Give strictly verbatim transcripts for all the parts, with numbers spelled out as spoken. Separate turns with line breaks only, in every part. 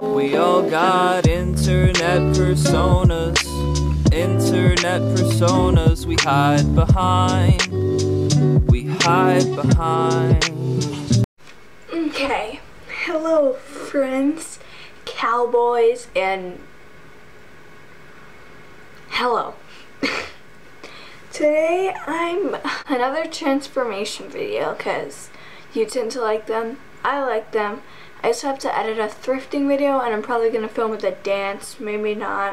We all got internet personas, internet personas we hide behind, we hide behind.
Okay, hello friends, cowboys, and hello. Today I'm another transformation video because you tend to like them, I like them. I just have to edit a thrifting video and I'm probably going to film with a dance, maybe not.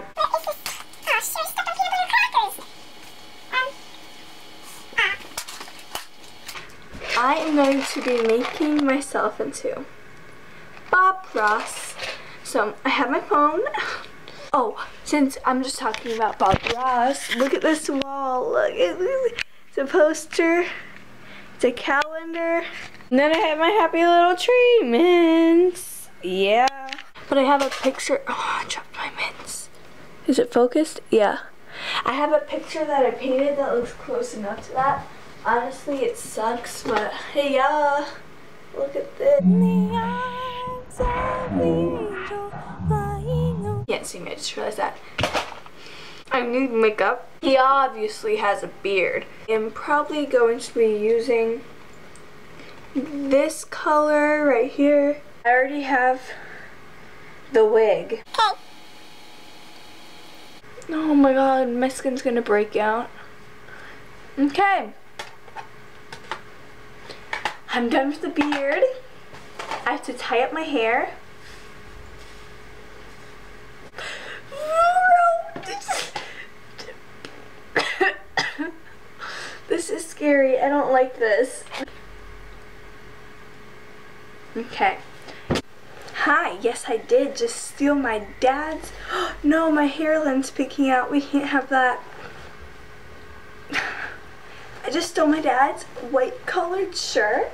I am going to be making myself into Bob Ross. So I have my phone. Oh, since I'm just talking about Bob Ross, look at this wall. Look, it's a poster. It's a calendar. And then I have my happy little tree mints. Yeah. But I have a picture. Oh, I dropped my mints. Is it focused? Yeah. I have a picture that I painted that looks close enough to that. Honestly, it sucks, but hey, yeah. Look at this. Can't see me, I just realized that. I need makeup. He obviously has a beard. I'm probably going to be using this color right here. I already have the wig. Oh, oh my god, my skin's gonna break out. Okay. I'm done with the beard. I have to tie up my hair. This is scary. I don't like this. Okay. Hi. Yes, I did just steal my dad's. No, my hairline's picking out. We can't have that. I just stole my dad's white collared shirt.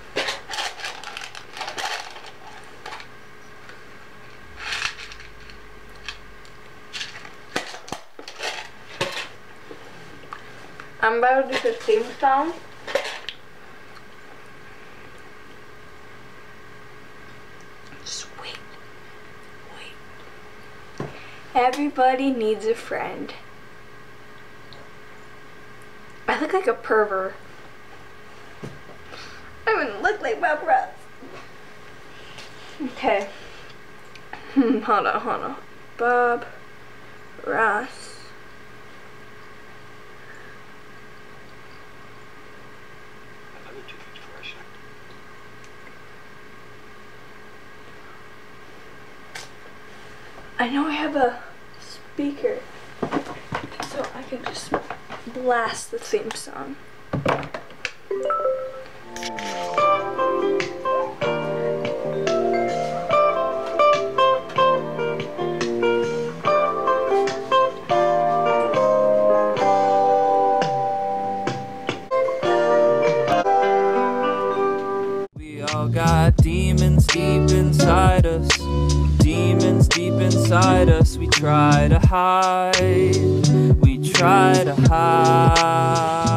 I'm about to do the theme song. Just wait. Wait. Everybody needs a friend. I look like a pervert. I wouldn't look like Bob Ross. Okay. Hmm, hold on, hold on. Bob Ross. I know I have a speaker, so I can just blast the theme song.
We all got demons deep inside us. Demons deep inside us, we try to hide, we try to hide.